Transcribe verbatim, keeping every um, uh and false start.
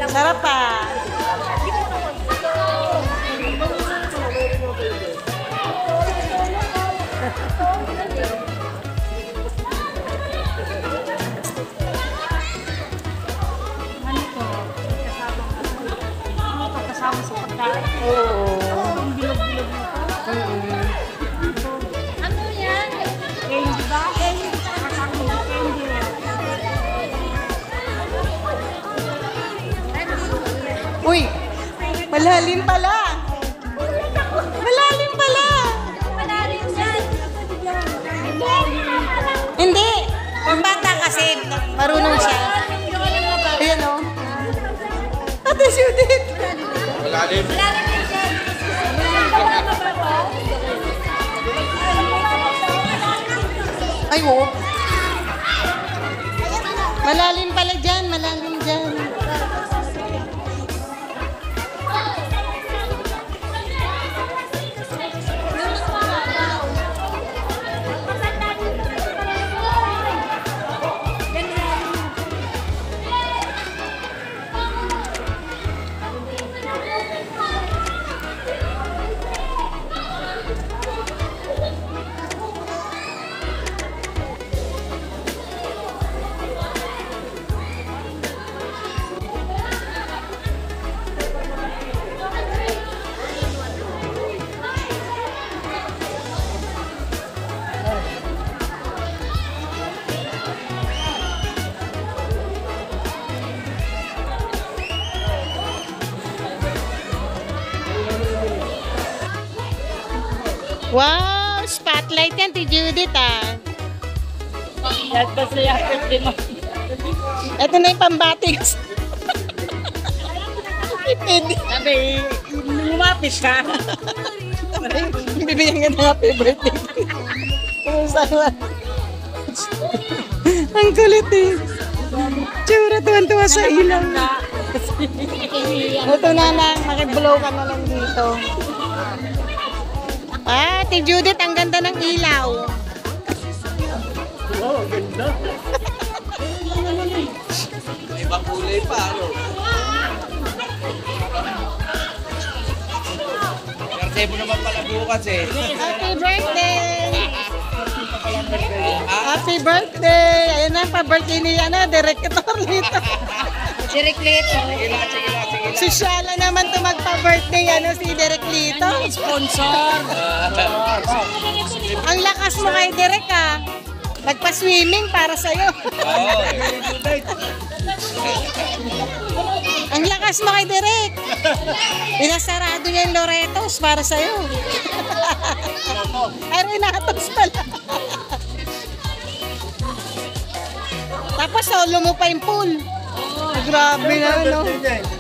Sarap pa. Ano to? Kasama ano to? Kasama sa pagkain. Oo. Ang bilog-bilog na to. Ano yan? Candy ba? Candy. Kasama sa candy. Uy, malalim pala. Malalim pala. Malalim dyan. Hindi. Ang bata kasi, marunong siya. Ayan o. Ate Judith. Malalim. Malalim din dyan. Ay, oo. Malalim pala dyan, malalim dyan. Wow, spotlight yan, ti Judith ah. Yan ba siya? Ito na yung pambati. Ipid. Sabi, lumapis ka. Bibigyan ka ng happy birthday. Kung saan. Ang kulit eh. Tsura, tuwan-tuwa sa ilaw. Ito na lang, makiblow ka na lang dito. Ah, Ti Judith, ang ganda ng ilaw. Oh, ganda. May ibang kulay pa, ano? Birthday mo naman pala bukas eh. Happy birthday! Happy birthday! Ayun na, pa-birthday ni ano, Director Lito. Direct Lito. Sige lang, sige lang, sige lang. Sosyala naman to magpa-birthday, ano, si Direk Lito. Sponsor. Ang lakas mo kay Direk, ah. Nagpa-swimming para sa'yo. Oo. Ang lakas mo kay Direk. Pinasarado niya yung Loretos para sa'yo. Ay, Renatos pala. Tapos solo mo pa yung pool. Grabe na, no?